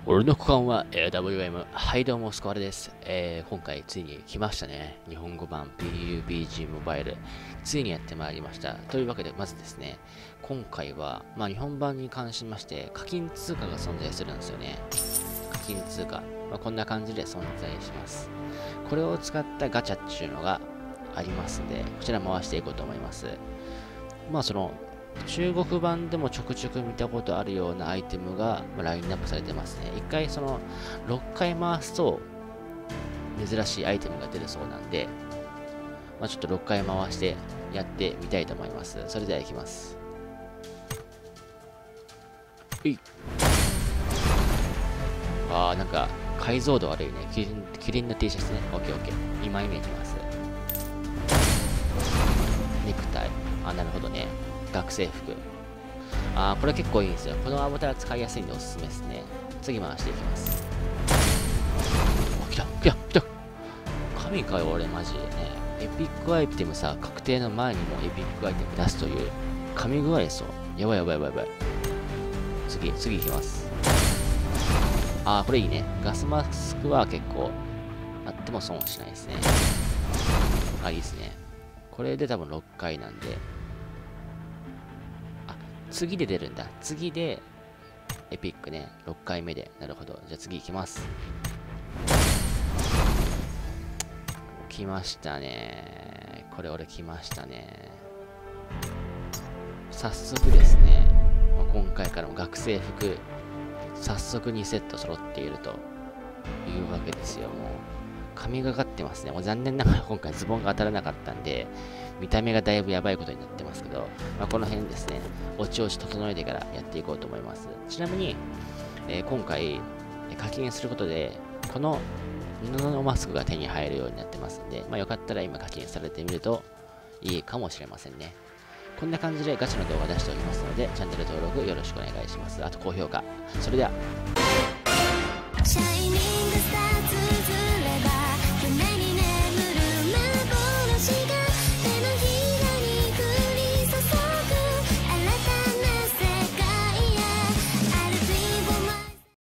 俺の股間は AWM。はい、どうも、スコアレです。今回ついに来ましたね。日本語版 PUBG モバイル。ついにやってまいりました。というわけで、まずですね、今回は、日本版に関しまして、課金通貨が存在するんですよね。課金通貨。こんな感じで存在します。これを使ったガチャっていうのがありますので、こちら回していこうと思います。中国版でもちょくちょく見たことあるようなアイテムがラインナップされてますね。一回6回回すと珍しいアイテムが出るそうなんで、ちょっと6回回してやってみたいと思います。それでは行きます。なんか解像度悪いね。キリンの T シャツね。オッケーオッケー。2枚目いきます。ネクタイ。なるほどね。学生服。これ結構いいんですよ。このアバター使いやすいんでおすすめですね。次回していきます。来た神かよ、俺マジでね。エピックアイテムさ、確定の前にもエピックアイテム出すという、神具合ですよ。やばい。次行きます。これいいね。ガスマスクは結構、あっても損しないですね。いいですね。これで多分6回なんで、次で出るんだ。次で、エピックね。6回目で。なるほど。じゃあ次行きます。来ましたね。これ俺来ましたね。早速ですね。今回からも学生服、早速2セット揃っているというわけですよ。もう、神がかってますね。もう残念ながら今回ズボンが当たらなかったんで、見た目がだいぶやばいことになってますけど、この辺ですね、おち整えてからやっていこうと思います。ちなみに、今回、課金することで、この布のマスクが手に入るようになってますんで、よかったら今課金されてみるといいかもしれませんね。こんな感じでガチの動画出しておりますので、チャンネル登録よろしくお願いします。あと高評価。それでは。